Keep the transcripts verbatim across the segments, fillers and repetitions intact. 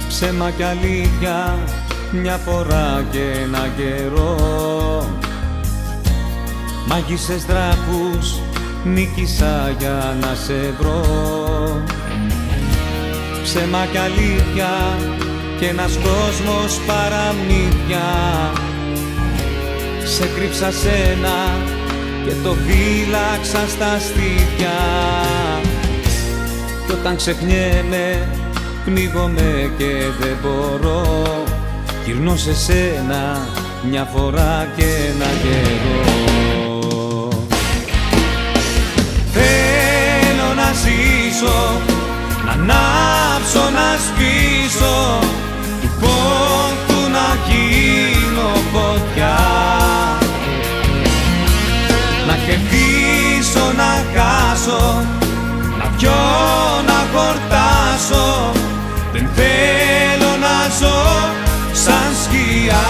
ψέμα κι αλήθεια, μια φορά και ένα καιρό. Μάγισσες δράκους νίκησα για να σε βρω. Ψέμα κι αλήθεια κι ένας κόσμος παραμύθια. Σε κρύψα σένα και το φύλαξα στα στήθια. Κι όταν ξεχνιέμαι, πνίγομαι και δεν μπορώ. Γυρνώ σε σένα μια φορά και ένα καιρό. Θέλω να ζήσω, να ανάψω, να σβήσω, του πόντου να γίνω φωτιά. Να κερδίσω, να χάσω, να πιω, να χορτάσω. Δεν θέλω να ζω σαν σκιά.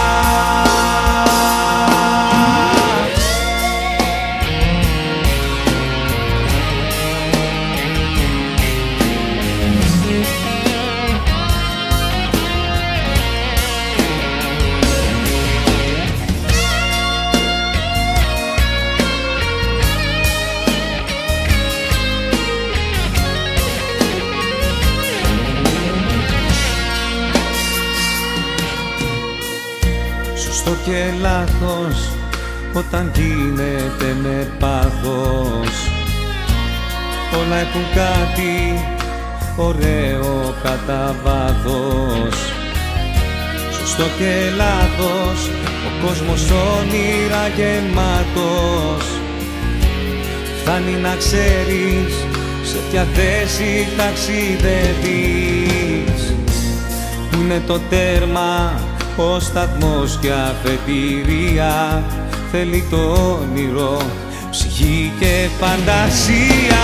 Σωστό και λάθος όταν γίνεται με πάθος. Όλα έχουν κάτι ωραίο κατά βάθος. Σωστό και λάθος, ο κόσμος όνειρα γεμάτος. Φτάνει να ξέρεις σε ποια θέση ταξιδεύεις. Πού είναι το τέρμα, ο σταθμός και αφετηρία. Θέλει το όνειρο, ψυχή και φαντασία.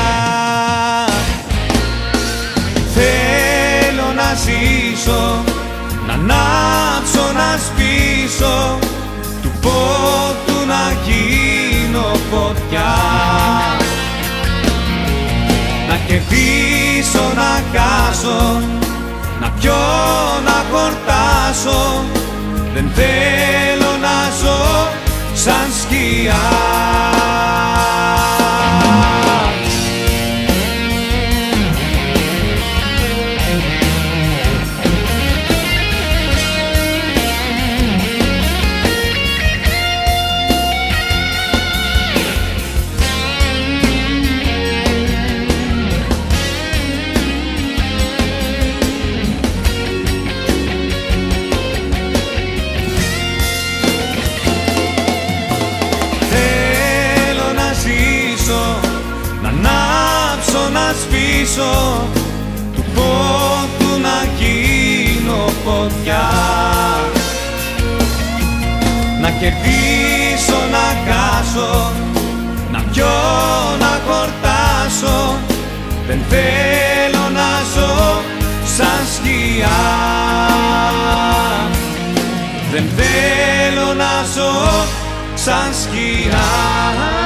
Θέλω να ζήσω, να ανάψω, να σβήσω, του πόντου να γίνω φωτιά. Να κερδίσω, να χάσω, να πιω, να χορτάσω. Δεν θέλω να ζω σαν σκιά. Να σβήσω, του πόντου να γίνω φωτιά. Να κερδίσω, να χάσω, να πιω, να χορτάσω. Δεν θέλω να ζω σαν σκιά. Δεν θέλω να ζω σαν σκιά.